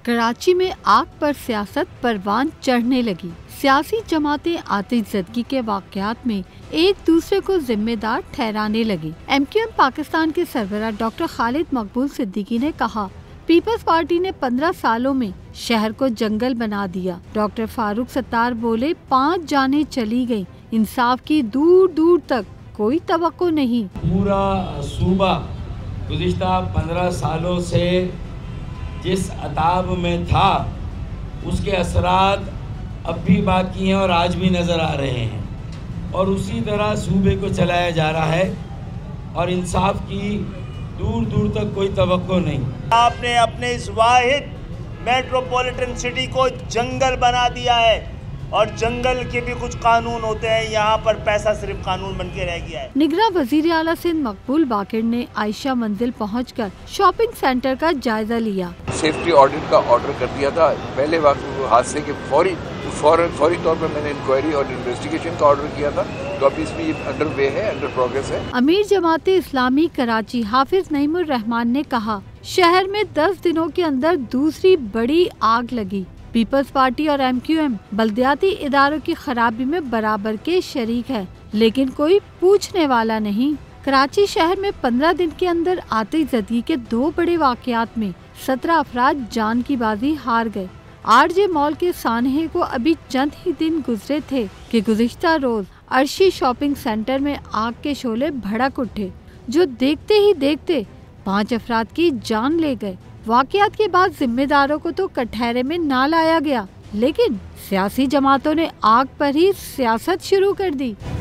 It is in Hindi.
कराची में आग पर सियासत परवान चढ़ने लगी। सियासी जमातें आतिशज़दगी के वाक़यात में एक दूसरे को जिम्मेदार ठहराने लगी। MQM पाकिस्तान के सरबराह डॉक्टर खालिद मकबूल सिद्दीकी ने कहा, पीपल्स पार्टी ने 15 सालों में शहर को जंगल बना दिया। डॉक्टर फारूक सत्तार बोले, 5 जानें चली गयी, इंसाफ की दूर दूर तक कोई तवक्को नहीं। पूरा सूबा गुज़िश्ता 15 सालों से जिस अताब में था उसके असरात अब भी बाकी हैं और आज भी नज़र आ रहे हैं, और उसी तरह सूबे को चलाया जा रहा है और इंसाफ की दूर दूर तक कोई तवक्को नहीं। आपने अपने इस वाहिद मेट्रोपॉलिटन सिटी को जंगल बना दिया है, और जंगल के भी कुछ कानून होते हैं, यहाँ पर पैसा सिर्फ कानून बन के रह गया है। निगरां वज़ीर आला सिंध मकबूल बाकिर ने आयशा मंजिल पहुंचकर शॉपिंग सेंटर का जायजा लिया। सेफ्टी ऑडिट का ऑर्डर कर दिया था। पहले वक्त हादसे के फौरी तौर पर मैंने इंक्वायरी और इन्वेस्टिगेशन का ऑर्डर किया था, तो अभी इसमें ये अंडर वे है, अंडर प्रोग्रेस है। अमीर जमाते इस्लामी कराची हाफिज नईमुर रहमान ने कहा, शहर में 10 दिनों के अंदर दूसरी बड़ी आग लगी। पीपल्स पार्टी और MQM बल्दियाती इदारों की खराबी में बराबर के शरीक है, लेकिन कोई पूछने वाला नहीं। कराची शहर में 15 दिन के अंदर आतिशज़दगी के 2 बड़े वाक़यात में 17 अफराद जान की बाजी हार गए। RJ मॉल के सानहे को अभी चंद ही दिन गुजरे थे कि गुज़िश्ता रोज अर्शी शॉपिंग सेंटर में आग के शोले भड़क उठे, जो देखते ही देखते 5 अफराद की जान ले गए। वाक़यात के बाद जिम्मेदारों को तो कटहरे में ना लाया गया, लेकिन सियासी जमातों ने आग पर ही सियासत शुरू कर दी।